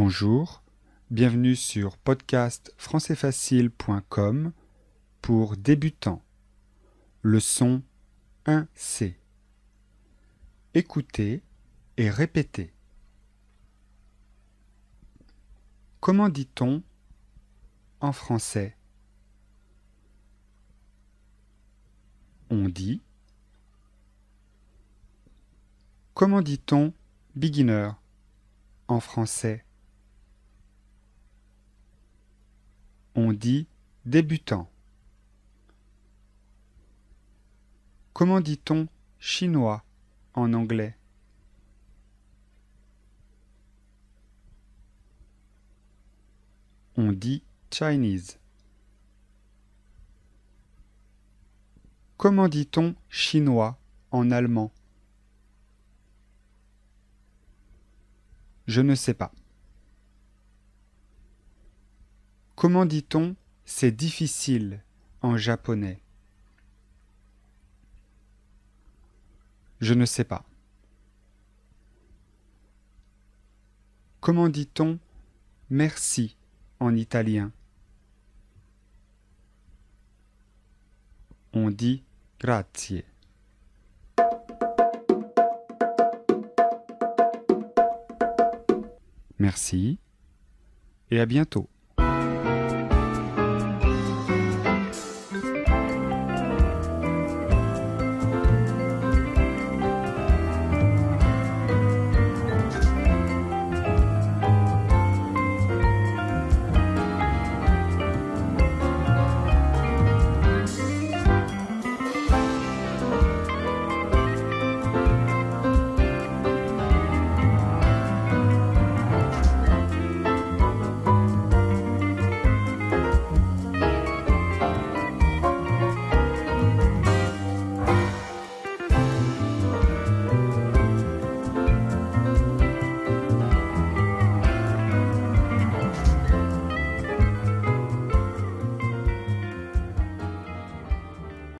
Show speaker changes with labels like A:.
A: Bonjour, bienvenue sur podcastfrançaisfacile.com pour débutants. Leçon 1C. Écoutez et répétez. Comment dit-on en français? On dit. Comment dit-on beginner en français? On dit débutant. Comment dit-on chinois en anglais? On dit Chinese. Comment dit-on chinois en allemand? Je ne sais pas. Comment dit-on c'est difficile en japonais? Je ne sais pas. Comment dit-on merci en italien? On dit grazie. Merci et à bientôt.